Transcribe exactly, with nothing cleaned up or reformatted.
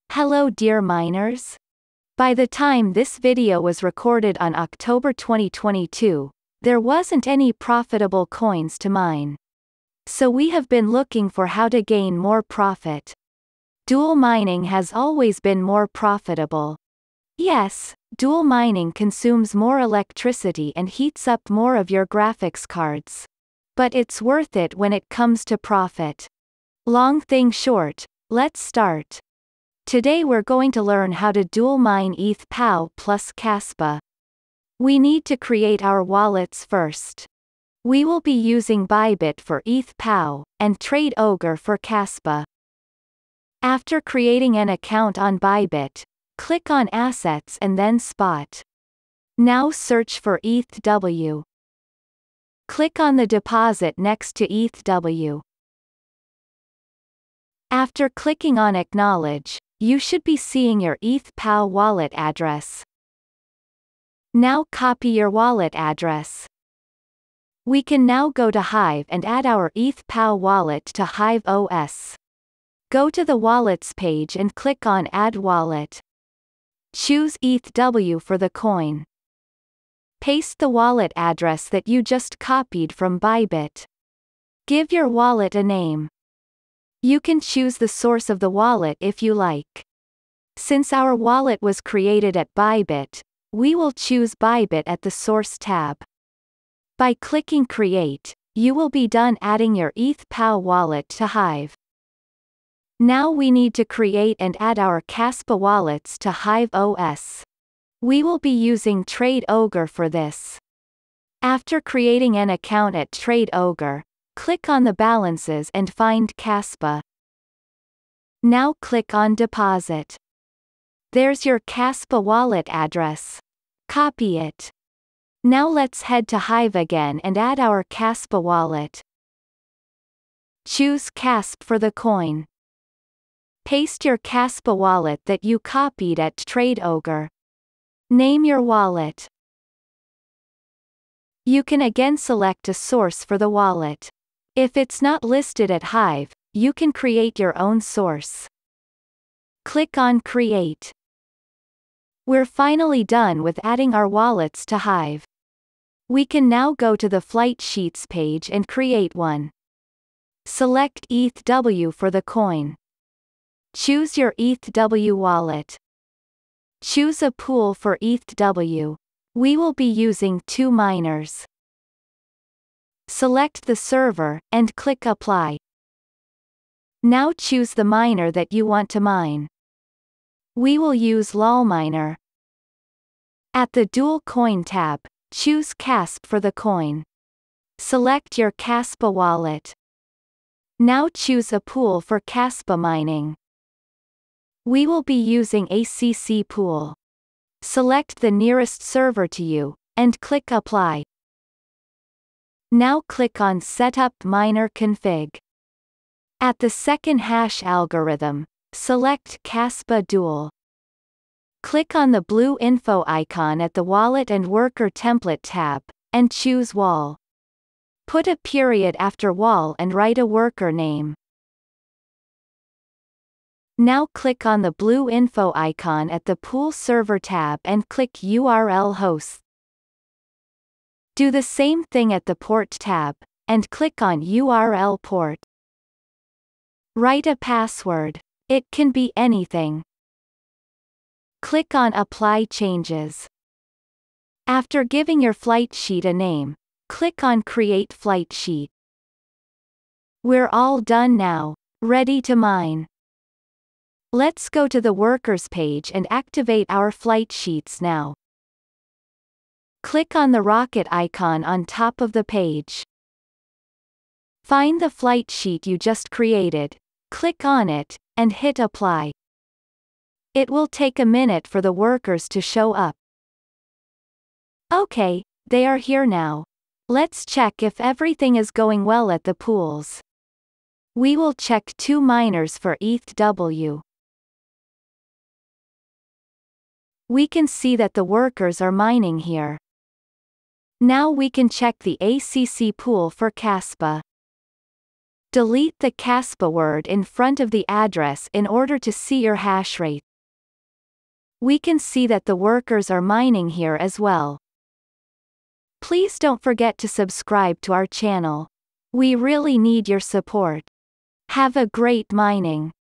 Hello dear miners. By the time this video was recorded on October twenty twenty-two, there wasn't any profitable coins to mine. So we have been looking for how to gain more profit. Dual mining has always been more profitable. Yes, dual mining consumes more electricity and heats up more of your graphics cards. But it's worth it when it comes to profit. Long thing short, let's start. Today we're going to learn how to dual mine E T H P O W plus KASPA. We need to create our wallets first. We will be using Bybit for E T H P O W, and TradeOgre for KASPA. After creating an account on Bybit, click on Assets and then Spot. Now search for E T H W. Click on the deposit next to E T H W. After clicking on Acknowledge, you should be seeing your E T H P O W wallet address. Now copy your wallet address. We can now go to Hive and add our E T H P O W wallet to HiveOS. Go to the Wallets page and click on Add Wallet. Choose E T H W for the coin. Paste the wallet address that you just copied from Bybit. Give your wallet a name. You can choose the source of the wallet if you like. Since our wallet was created at Bybit, we will choose Bybit at the Source tab. By clicking Create, you will be done adding your E T H P O W wallet to Hive. Now we need to create and add our KASPA wallets to HiveOS. We will be using TradeOgre for this. After creating an account at TradeOgre, click on the balances and find KASPA. Now click on Deposit. There's your KASPA wallet address. Copy it. Now let's head to Hive again and add our KASPA wallet. Choose KASP for the coin. Paste your KASPA wallet that you copied at TradeOgre. Name your wallet. You can again select a source for the wallet. If it's not listed at Hive, you can create your own source. Click on Create. We're finally done with adding our wallets to Hive. We can now go to the Flight Sheets page and create one. Select E T H W for the coin. Choose your E T H W wallet. Choose a pool for E T H W. We will be using two miners. Select the server, and click Apply. Now choose the miner that you want to mine. We will use LolMiner. At the Dual Coin tab, choose KASP for the coin. Select your KASPA wallet. Now choose a pool for KASPA mining. We will be using A C C Pool. Select the nearest server to you, and click Apply. Now click on Setup Miner Config. At the second hash algorithm, select KASPA Dual. Click on the blue info icon at the Wallet and Worker Template tab, and choose Wall. Put a period after wall and write a worker name. Now click on the blue info icon at the Pool Server tab and click U R L Host. Do the same thing at the Port tab, and click on U R L Port. Write a password. It can be anything. Click on Apply Changes. After giving your flight sheet a name, click on Create Flight Sheet. We're all done now, ready to mine. Let's go to the Workers page and activate our flight sheets now. Click on the rocket icon on top of the page. Find the flight sheet you just created, click on it, and hit Apply. It will take a minute for the workers to show up. Okay, they are here now. Let's check if everything is going well at the pools. We will check two miners for E T H W. We can see that the workers are mining here. Now we can check the A C C Pool for KASPA. Delete the KASPA word in front of the address in order to see your hash rate. We can see that the workers are mining here as well. Please don't forget to subscribe to our channel. We really need your support. Have a great mining.